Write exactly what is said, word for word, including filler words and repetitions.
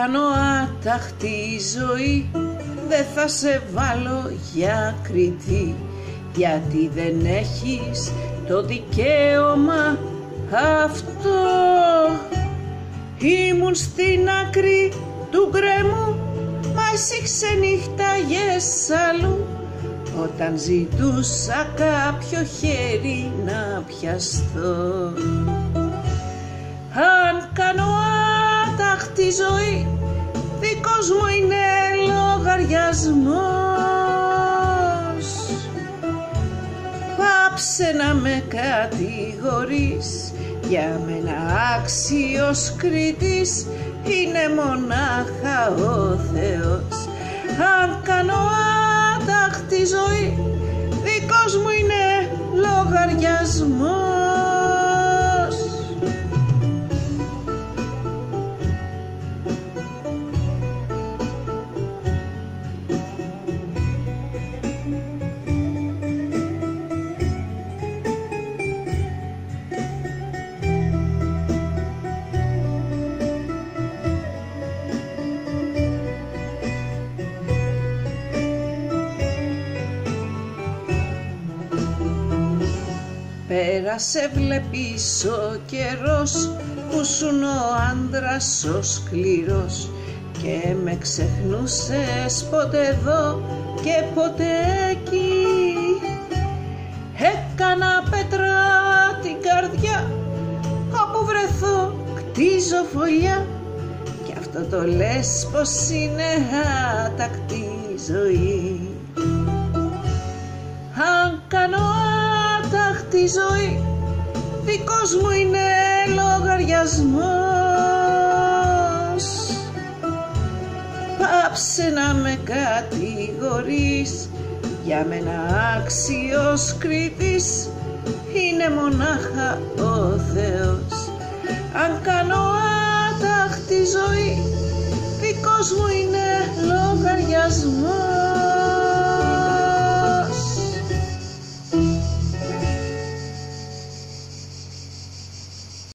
κάνω άταχτη ζωή, δεν θα σε βάλω για κριτή, γιατί δεν έχεις το δικαίωμα αυτό. Ήμουν στην άκρη του γκρέμου, μα εσύ ξενύχταγες αλλού, όταν ζητούσα κάποιο χέρι να πιαστώ. Αν κάνω άταχτη ζωή, δικός μου είναι λογαριασμός. Πάψε να με κατηγορείς, για μένα άξιος κριτής είναι μονάχα ο Θεός. Αν κάνω άταχτη ζωή, δικός μου είναι λογαριασμός. Πέρασε βλέπεις ο καιρός που σουν ο άντρας ο σκληρός, και με ξεχνούσες ποτέ εδώ και ποτέ εκεί. Έκανα πέτρα την καρδιά, όπου βρεθώ κτίζω φωλιά, και αυτό το λες πως είναι άτακτη ζωή. Αν κάνω άταχτη ζωή, δικός μου είναι λογαριασμός. Πάψε να με κατηγορείς, για μένα άξιος κριτής είναι μονάχα ο Θεός. Αν κάνω άταχτη ζωή, δικός μου είναι λογαριασμός.